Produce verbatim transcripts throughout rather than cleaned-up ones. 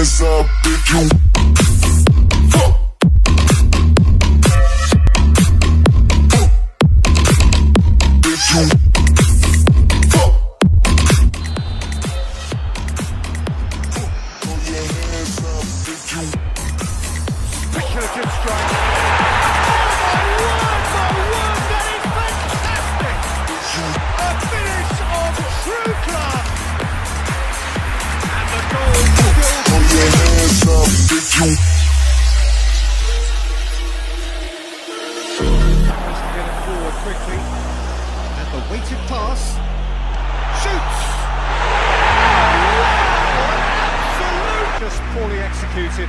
hands up if you Speculative strike. Oh my word, my word, that is fantastic! A finish of true class. And the goal still. throw your hands up if you Tries to get it forward quickly. And the weighted pass. Shoots! Oh, wow! Absolute! Just poorly executed.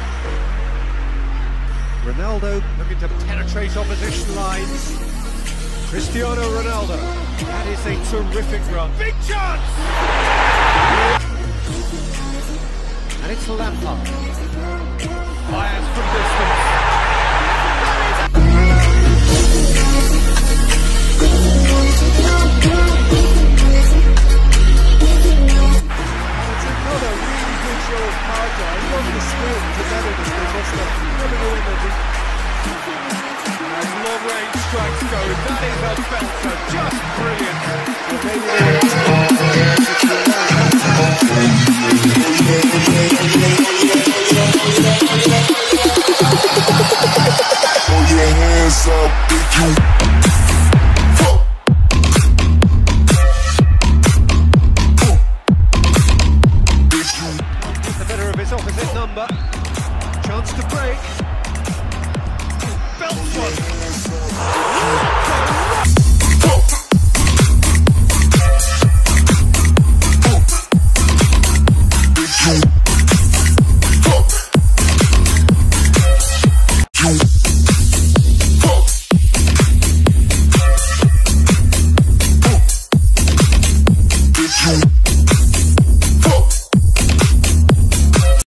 Ronaldo looking to penetrate opposition lines. Cristiano Ronaldo. That is a terrific run. Big chance! And it's Lampard. Fires from distance. It's another really good show of power. I love the spirit and togetherness they must have. Never knowing they'll be. As long range strikes go, that is a belter, just brilliant. throw your hands up if you Gets the better of his opposite number. Chance to break. Belts one. you